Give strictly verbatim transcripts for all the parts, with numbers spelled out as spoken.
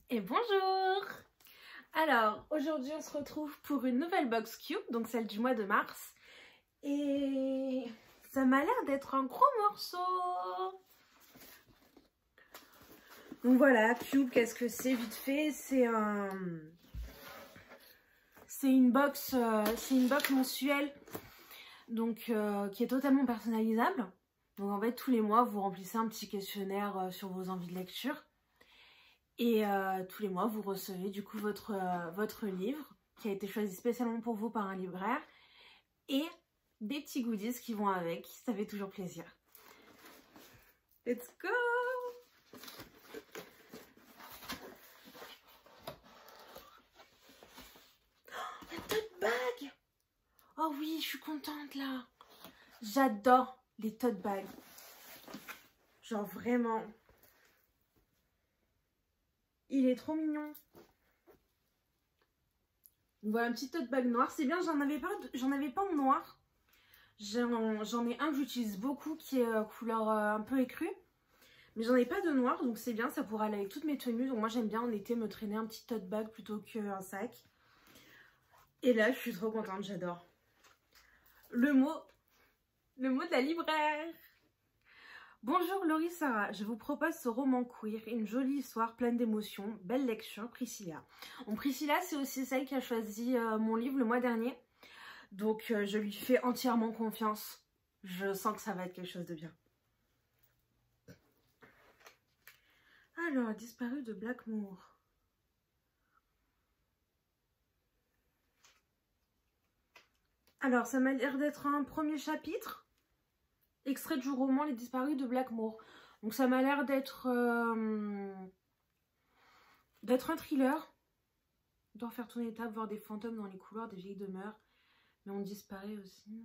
Et bonjour! Alors, aujourd'hui on se retrouve pour une nouvelle box cube, donc celle du mois de mars. Et ça m'a l'air d'être un gros morceau. Donc voilà, cube, qu'est-ce que c'est vite fait? C'est un... C'est une box, euh, c'est une box mensuelle, donc euh, qui est totalement personnalisable. Donc en fait, tous les mois, vous remplissez un petit questionnaire euh, sur vos envies de lecture. Et euh, tous les mois, vous recevez du coup votre, euh, votre livre qui a été choisi spécialement pour vous par un libraire. Et des petits goodies qui vont avec, ça fait toujours plaisir. Let's go! Oh, la tote bag! Oh oui, je suis contente là! J'adore les tote bags. Genre vraiment... Il est trop mignon. Voilà un petit tote bag noir. C'est bien, j'en avais pas, j'en avais pas en noir. J'en ai un que j'utilise beaucoup qui est euh, couleur euh, un peu écrue. Mais j'en ai pas de noir, donc c'est bien, ça pourra aller avec toutes mes tenues. Donc moi j'aime bien en été me traîner un petit tote bag plutôt qu'un sac. Et là je suis trop contente, j'adore. Le mot, le mot de la libraire. Bonjour Laurie Sarah, je vous propose ce roman queer, une jolie histoire pleine d'émotions, belle lecture, Priscilla. Bon, Priscilla, c'est aussi celle qui a choisi euh, mon livre le mois dernier, donc euh, je lui fais entièrement confiance. Je sens que ça va être quelque chose de bien. Alors, disparu de Blackmoor. Alors, ça m'a l'air d'être un premier chapitre. Extrait du roman Les Disparus de Blackmoor. Donc ça m'a l'air d'être euh, d'être un thriller. On doit faire tourner les tables, voir des fantômes dans les couloirs des vieilles demeures. Mais on disparaît aussi.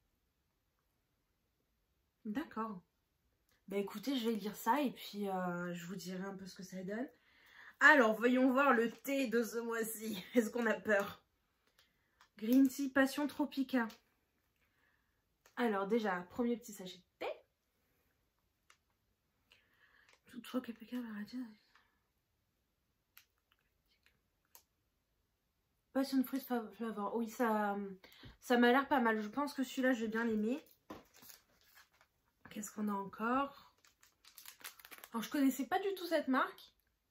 D'accord. Bah écoutez, je vais lire ça et puis euh, je vous dirai un peu ce que ça donne. Alors, voyons voir le thé de ce mois-ci. Est-ce qu'on a peur? Green Tea Passion Tropica. Alors déjà, premier petit sachet de thé. Tout choix K P K va dire. Passion fruit flavor. Oui, ça, ça m'a l'air pas mal. Je pense que celui-là, je vais bien l'aimer. Qu'est-ce qu'on a encore? Alors, je connaissais pas du tout cette marque.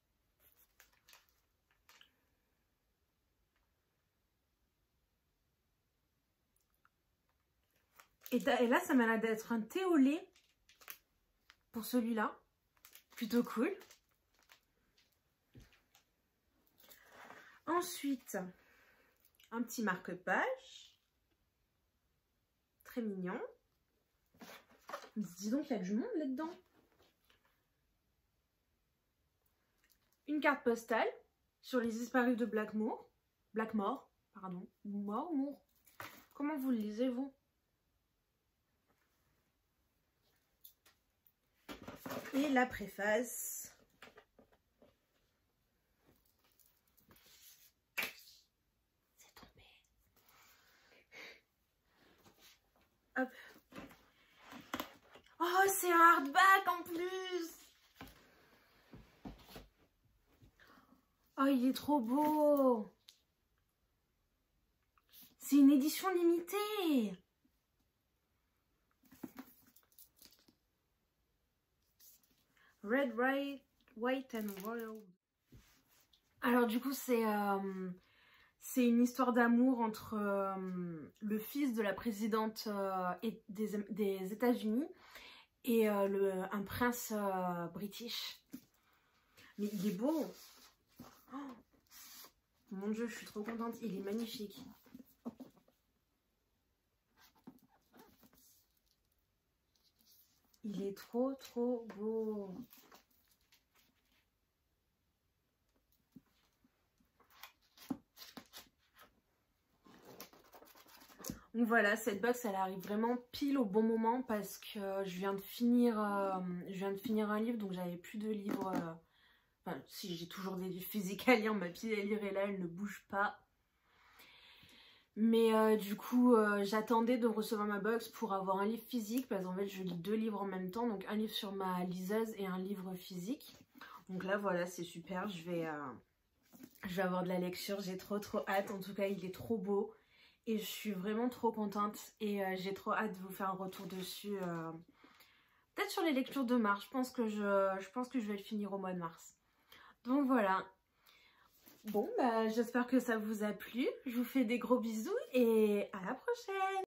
Et, et là, ça m'a l'air d'être un thé au lait pour celui-là. Plutôt cool. Ensuite, un petit marque-page. Très mignon. Dis donc, il y a du monde là-dedans. Une carte postale sur les disparus de Blackmoor. Blackmoor, pardon. Moor, Moor. Comment vous le lisez, vous? Et la préface. C'est tombé. Hop. Oh, c'est un hardback en plus. Oh, il est trop beau. C'est une édition limitée. Red, white, white and royal. Alors du coup c'est euh, c'est une histoire d'amour entre euh, le fils de la présidente euh, des, des États-Unis et euh, le, un prince euh, british. Mais il est beau. Oh, mon Dieu, je suis trop contente. Il est magnifique. Il est trop trop beau. Donc voilà, cette box elle arrive vraiment pile au bon moment parce que je viens de finir, euh, je viens de finir un livre, donc j'avais plus de livres. Euh, enfin, si j'ai toujours des livres physiques à lire, ma pile à lire est là, elle ne bouge pas. Mais euh, du coup, euh, j'attendais de recevoir ma box pour avoir un livre physique parce qu'en fait, je lis deux livres en même temps. Donc un livre sur ma liseuse et un livre physique. Donc là, voilà, c'est super. Je vais, euh, je vais avoir de la lecture. J'ai trop, trop hâte. En tout cas, il est trop beau. Et je suis vraiment trop contente. Et euh, j'ai trop hâte de vous faire un retour dessus. Euh, Peut-être sur les lectures de mars. Je pense que je, je pense que je vais le finir au mois de mars. Donc voilà. Bon, bah, j'espère que ça vous a plu. Je vous fais des gros bisous et à la prochaine!